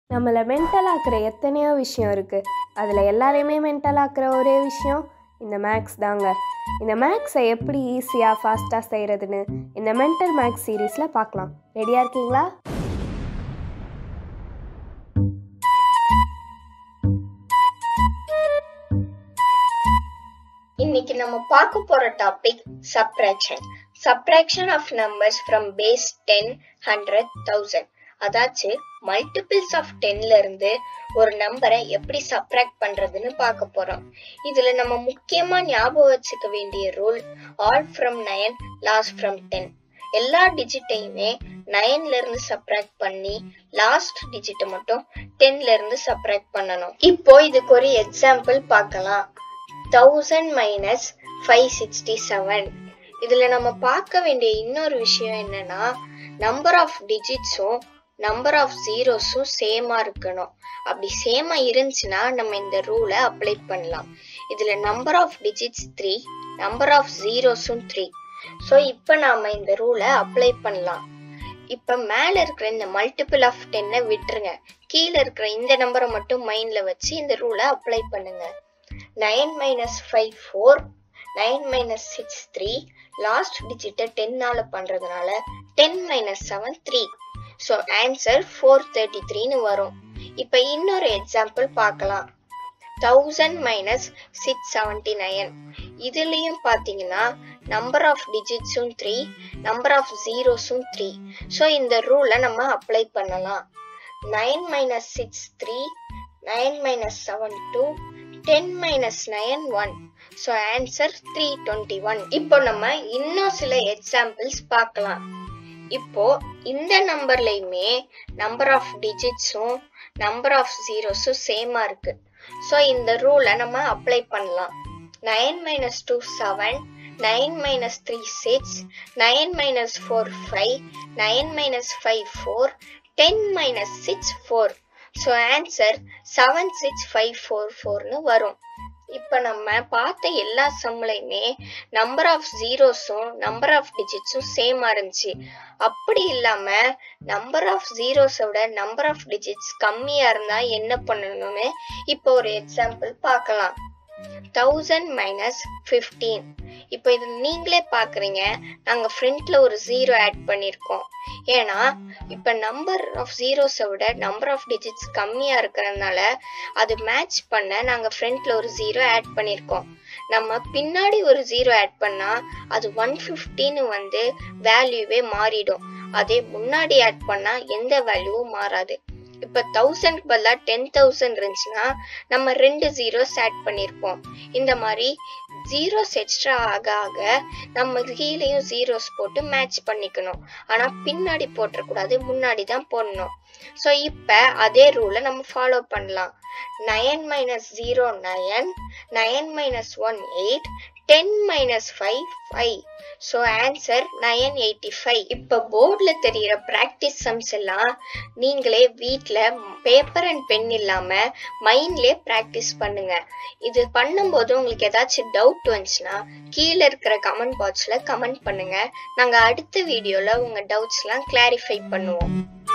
நம்மளை மென்டலாக்குற எத்தனையோ விஷயம் இருக்குது. அதில் எல்லாரையுமே மென்டலாக்குற ஒரே விஷயம் இந்த மேக்ஸ் தாங்க. இந்த மேக்ஸை எப்படி ஈஸியாக ஃபாஸ்ட்டாக செய்கிறதுன்னு இந்த மென்டல் மேக்ஸ் சீரீஸில் பார்க்கலாம். ரெடியாக இருக்கீங்களா? இன்னைக்கு நம்ம பார்க்க போற topic subtraction of numbers from base 10, 100, 1000. அதாச்சு மல்டிபிள்ஸ் ஆஃப் 10ல இருந்து ஒரு நம்பரை எப்படி சப்ட்ராக்ட் பண்றதுன்னு பார்க்க போறோம். இதுல நம்ம முக்கியமா ஞாபகம் வச்சுக்க வேண்டிய rule all from 9, last from 10. எல்லா டிஜிட்டையுமே 9ல இருந்து சப்ட்ராக்ட் பண்ணி லாஸ்ட் டிஜிட்டை மட்டும் 10ல இருந்து சப்ட்ராக்ட் பண்ணணும். இப்போ இதுக்கு ஒரு எக்ஸாம்பிள் பார்க்கலாம். 1000 minus 567. இதுல நம்ம பார்க்க வேண்டிய இன்னொரு விஷயம் என்னன்னா, நம்பர் ஆஃப் டிஜிட்ஸும் நம்பர் ஆஃப் ஜீரோஸும் சேமா இருக்கணும். அப்படி சேமா இருந்துச்சுன்னா நம்ம இந்த ரூலை அப்ளை பண்ணலாம். இதுல number of digits 3, number of ஜீரோஸும் 3. ஸோ இப்போ நாம இந்த ரூலை அப்ளை பண்ணலாம். இப்ப மேல இருக்கிற இந்த மல்டிபிள் ஆஃப் 10 விட்டுருங்க. கீழே இருக்கிற இந்த நம்பரை மட்டும் மைண்ட்ல வச்சு இந்த ரூலை அப்ளை பண்ணுங்க. 9 minus 5 4, 9 minus 6 3. லாஸ்ட் டிஜிட்டை 10ஆல பண்றதுனால 10 minus 7 3. ஸோ ஆன்சர் 433ன்னு வரும். இப்ப இன்னொரு எக்ஸாம்பிள் பார்க்கலாம். 1000 minus 679. இதுலயும் பாத்தீங்கன்னா நம்பர் ஆஃப் டிஜிட்ஸும் 3, நம்பர் ஆஃப் ஜீரோஸும் 3. ஸோ இந்த ரூலை நம்ம அப்ளை பண்ணலாம். 9 minus 6 3, 9 minus 7 2, 10 minus 9 1. So answer 321. இப்போ நம்ம இன்னும் சில எக்ஸாம்பிள்ஸ் பார்க்கலாம். இப்போ இந்த நம்பர்லயுமே நம்பர் ஆஃப் டிஜிட்ஸும் நம்பர் ஆஃப் ஜீரோஸும் சேமா இருக்கு. ஸோ இந்த ரூலை நம்ம அப்ளை பண்ணலாம். 9 minus 2 7, 9 minus 3 6, 9 minus 4 5, 9 minus 5 4, 10 minus 6 4. So answer 76544ன்னு வரும். இப்ப நம்ம பார்த்த எல்லா சம்லையுமே நம்பர் ஆஃப் ஜீரோஸும் நம்பர் ஆஃப் டிஜிட்ஸும் சேமா இருந்துச்சு. அப்படி இல்லாம நம்பர் ஆஃப் ஜீரோஸோட நம்பர் ஆஃப் டிஜிட்ஸ் கம்மியா இருந்தா என்ன பண்ணணும்னு இப்போ ஒரு எக்ஸாம்பிள் பார்க்கலாம். 1000 minus 15. இப்போ இது நீங்களே பாக்குறீங்க, நாங்க ஃப்ரண்ட்ல ஒரு 0 ஆட் பண்ணிருக்கோம். ஏன்னா இப்ப நம்பர் ஆஃப் ஜீரோஸை விட நம்பர் ஆஃப் டிஜிட்ஸ் கம்மியா இருக்கிறதுனால அது மேட்ச் பண்ண நாங்க ஃப்ரண்ட்ல ஒரு 0 ஆட் பண்ணிருக்கோம். நம்ம பின்னாடி ஒரு 0 ஆட் பண்ணா அது 150ன்னு வந்து வேல்யூவே மாறிடும். அதே முன்னாடி ஆட் பண்ணா எந்த வேல்யூவும் மாறாது. இப்ப 1000க்கு பதிலா 10,000 இருந்துச்சுன்னா நம்ம 2 ஜீரோஸ் ஆட் பண்ணிருப்போம். இந்த மாதிரி ஜீரோஸ் எக்ஸ்ட்ரா ஆக ஆக நம்ம கீழேயும் ஜீரோஸ் போட்டு மேட்ச் பண்ணிக்கணும். ஆனா பின்னாடி போட்டக்கூடாது, முன்னாடி தான் போடணும். ஸோ இப்ப அதே ரூலை நம்ம ஃபாலோ பண்ணலாம். 9 minus 0 9, 9 minus 1 8, 10 minus 5 5. So answer 985. இப்ப போர்ட்ல தெரியுற பிராக்டிஸ் சம்ஸ் எல்லாம் நீங்களே வீட்ல பேப்பர் அண்ட் பென் இல்லாம மைண்ட்லயே பிராக்டிஸ் பண்ணுங்க. இது பண்ணும்போது உங்களுக்கு ஏதாச்சும் டவுட் வந்துச்சுன்னா கீழே இருக்கிற கமெண்ட் பாக்ஸ்ல கமெண்ட் பண்ணுங்க. நாங்க அடுத்த வீடியோல உங்க டவுட்ஸ் எல்லாம் கிளாரிஃபை பண்ணுவோம்.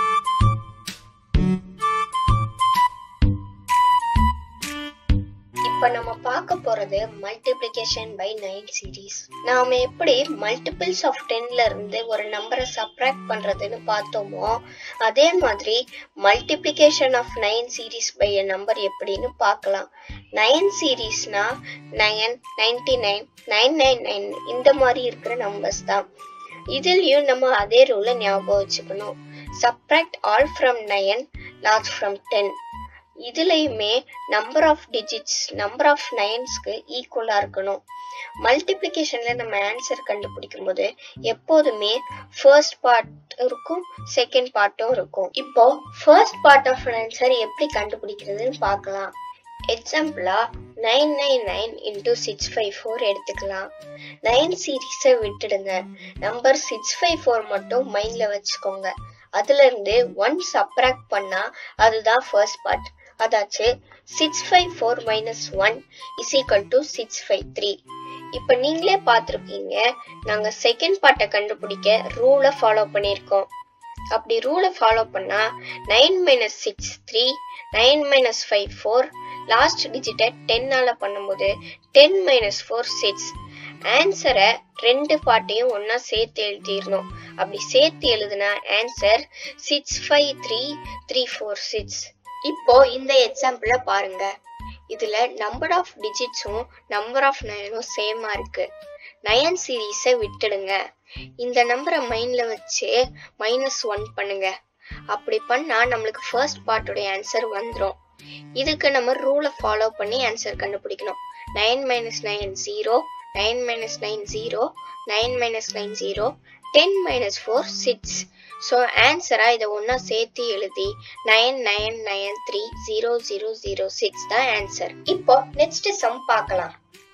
இப்ப நம்ம பார்க்க போறது மல்டிப்ளிகேஷன் பை 9 சீரீஸ். நாம எப்படி மல்டிபிள்ஸ் ஆஃப் 10ல இருந்து ஒரு நம்பரை சப்ட்ராக்ட் பண்றதுன்னு பார்த்தோமோ, அதே மாதிரி multiplication of 9 series by a number எப்படின்னு பார்க்கலாம். 9 சீரீஸ்னா 9, 99, 999 இந்த மாதிரி இருக்கிற நம்பர்ஸ் தான். இதுலயும் நம்ம அதே ரூலை ஞாபகம் வச்சுக்கணும். Subtract all from 9, last from 10. இதுலயுமே number of digits number of 9ஸ்க்கு ஈக்குவலா இருக்கணும். மல்டிப்ளிகேஷன்ல நம்ம ஆன்சர் கண்டுபிடிக்கும் போது எப்போதுமே ஃபர்ஸ்ட் பார்ட் இருக்கும், செகண்ட் பார்ட்டும் இருக்கும். இப்போ ஃபர்ஸ்ட் பார்ட் ஆஃப் ஆன்சர் எப்படி கண்டுபிடிக்கிறதுன்னு பார்க்கலாம். எக்ஸாம்பிளா 999 into 654 எடுத்துக்கலாம். 9 சீரீஸை விட்டுடுங்க, நம்பர் 654 மட்டும் மைண்ட்ல வச்சுக்கோங்க. அதுல இருந்து 1 சப்ட்ராக்ட் பண்ணா அதுதான் ஃபர்ஸ்ட் பார்ட். அதாச்சு 654 minus 1 is equal to 653. இப்ப நீங்களே பார்த்திருப்பீங்க, நாங்க செகண்ட் பார்ட்டை கண்டுபிடிக்க ரூலை ஃபாலோ பண்ணியிருக்கோம். அப்படி ரூலை ஃபாலோ பண்ணா 9 மைனஸ் 6 3, 9 மைனஸ் 5 4, லாஸ்ட் டிஜிட்டை 10ஆல பண்ணும்போது 10 மைனஸ் 4 6. ஆன்சரை ரெண்டு பார்ட்டையும் ஒன்னா சேர்த்து எழுதிடணும். அப்படி சேர்த்து எழுதுனா ஆன்சர் 65336. இப்போ இந்த எக்ஸாம்பிள பாருங்க. இதுல நம்பர் ஆஃப் டிஜிட்ஸும் நம்பர் ஆஃப் நயனும் சேமா இருக்கு. 9 சீரீஸை விட்டுடுங்க. இந்த நம்பரை மைண்ட்ல வச்சு -1 பண்ணுங்க. அப்படி பண்ணா நம்மளுக்கு ஃபர்ஸ்ட் பார்ட்டோட ஆன்சர் வந்துடும். இதுக்கு நம்ம ரூலை ஃபாலோ பண்ணி ஆன்சர் கண்டுபிடிக்கணும். 9 minus 9 0, 9 minus 9 0, 9 minus 9 0, 10 minus 4 6. So answer இதை ஒன்னா சேர்த்து எழுதி 99930006 தான் ஆன்சர். இப்போ நெக்ஸ்ட் சம் பார்க்கலாம்.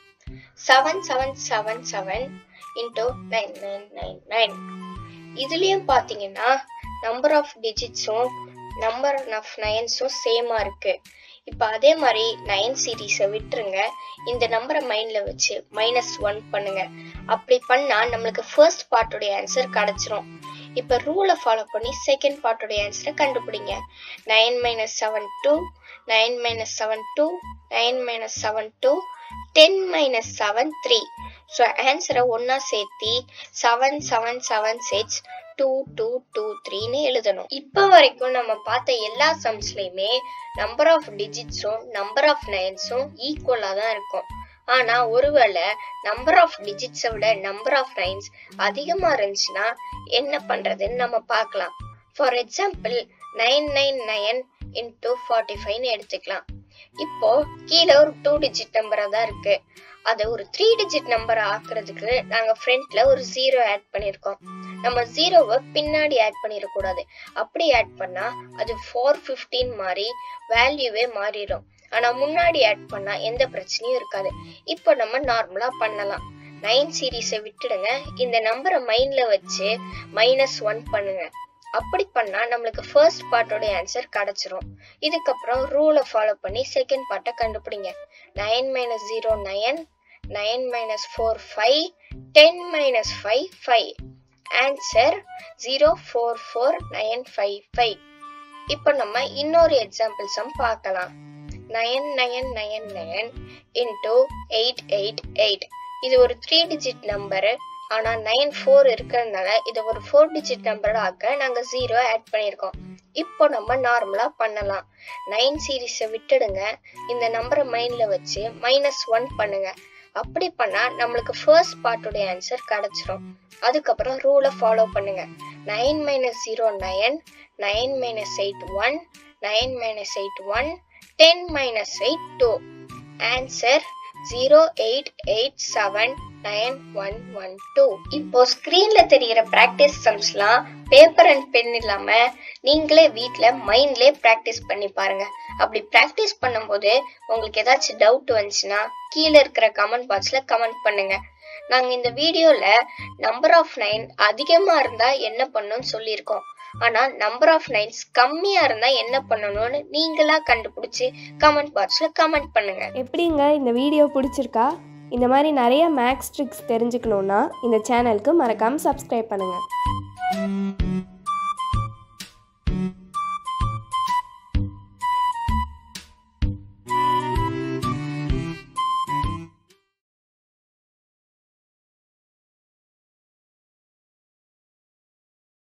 7777 into 9999. இதுலயும் பாத்தீங்கன்னா நம்பர் ஆஃப் டிஜிட்ஸும் நம்பர் ஆஃப் நயன்ஸும் சேமா இருக்கு. இப்ப அதே மாதிரி 9 சீரீஸை விட்டுருங்க. இந்த நம்பரை மைண்ட்ல வச்சு -1 பண்ணுங்க. அப்படி பண்ணா நம்மளுக்கு ஃபர்ஸ்ட் பார்ட்டோட ஆன்சர் கிடைச்சிரும். இப்ப ரூலை ஃபாலோ பண்ணி செகண்ட் பார்ட்டோட ஆன்சரை கண்டுபிடிங்க. 9 minus 7 2, 9 minus 7 2, 9 minus 7 2, 10 minus 7 3. So ஆன்சரை ஒன்னா சேர்த்தி 7776 2223 எழுதணும். இப்ப வரைக்கும் நம்ம பார்த்த எல்லா சம்ஸ்லயுமே நம்பர் ஆஃப் டிஜிட்ஸும் நம்பர் ஆஃப் நயன்ஸும் ஈக்குவலா தான் இருக்கும். ஆனா ஒருவேளை நம்பர் ஆஃப் டிஜிட்ஸை விட நம்பர் ஆஃப் நயன்ஸ் அதிகமா இருந்துச்சுன்னா என்ன பண்றதுன்னு நம்ம பார்க்கலாம். ஃபார் எக்ஸாம்பிள் 999 into 45 எடுத்துக்கலாம். இப்போ கீழே ஒரு 2 டிஜிட் நம்பரா தான் இருக்கு. அதை ஒரு 3 டிஜிட் நம்பர் ஆக்குறதுக்கு நாங்க ஃப்ரண்ட்ல ஒரு 0 ஆட் பண்ணிருக்கோம். நம்ம 0வை பின்னாடி ஆட் பண்ணிடக்கூடாது. அப்படி ஆட் பண்ணா அது 415 மாதிரி வேல்யூவே மாறிடும். ஆனா முன்னாடி ஆட் பண்ணா எந்த பிரச்சனையும் இருக்காது. இப்போ நம்ம நார்மலா பண்ணலாம். 9 சீரீஸை விட்டுடுங்க. இந்த நம்பரை மைண்ட்ல வச்சு -1 பண்ணுங்க. அப்படி பண்ணா நம்மளுக்கு ஃபர்ஸ்ட் பார்ட்டோட ஆன்சர் கிடைச்சிரும். இதுக்கப்புறம் ரூலை ஃபாலோ பண்ணி செகண்ட் பார்ட்டை கண்டுபிடிங்க. 9 minus 0 9, 9 minus 4 5, 10 minus 5 5. ஆன்சர் 044955. இப்போ நம்ம இன்னொரு எக்ஸாம்பிள் சம் பார்க்கலாம். 9999 into 888. இது ஒரு 3 டிஜிட் நம்பரு. ஆனா 94 இருக்கிறதுனால இதை ஒரு 4 டிஜிட் நம்பர் ஆக்க நாங்க 0 ஆட் பண்ணிருக்கோம். இப்போ நம்ம நார்மலா பண்ணலாம். 9 சீரீஸை விட்டுடுங்க. இந்த நம்பரை மைண்ட்ல வச்சு -1 பண்ணுங்க. அப்படி பண்ணா நம்மளுக்கு ஃபர்ஸ்ட் பார்ட்டோட ஆன்சர் கிடைச்சிரும். அதுக்கப்புறம் ரூலை ஃபாலோ பண்ணுங்க. 9 minus 0 9, 9 minus 8 1, 9 minus 8 1, 10 minus 8 2. Answer 08879112. இப்போ ஸ்கிரீன்ல தெரிகிற பிராக்டிஸ் சம்ஸ்லாம் பேப்பர் அண்ட் பென் இல்லாம நீங்களே வீட்ல மைண்ட்லயே பிராக்டிஸ் பண்ணி பாருங்க. அப்படி பிராக்டிஸ் பண்ணும்போது உங்களுக்கு ஏதாச்சும் டவுட் வந்துச்சுன்னா கீழே இருக்கிற கமெண்ட் பாக்ஸ்ல கமெண்ட் பண்ணுங்க. நாங்க இந்த வீடியோல நம்பர் ஆஃப் 9 அதிகமா இருந்தா என்ன பண்ணணும்னு சொல்லியிருக்கோம். ஆனா நம்பர் ஆஃப் நைன்ஸ் கம்மியா இருந்தா என்ன பண்ணணும்னு நீங்களா கண்டுபிடிச்சு கமெண்ட் பாக்ஸ்ல கமெண்ட் பண்ணுங்க. எப்படிங்க இந்த வீடியோ பிடிச்சிருக்கா? இந்த மாதிரி நிறைய மேக்ஸ் ட்ரிக்ஸ் தெரிஞ்சுக்கணுன்னா இந்த சேனலுக்கு மறக்காமல் சப்ஸ்கிரைப் பண்ணுங்கள்.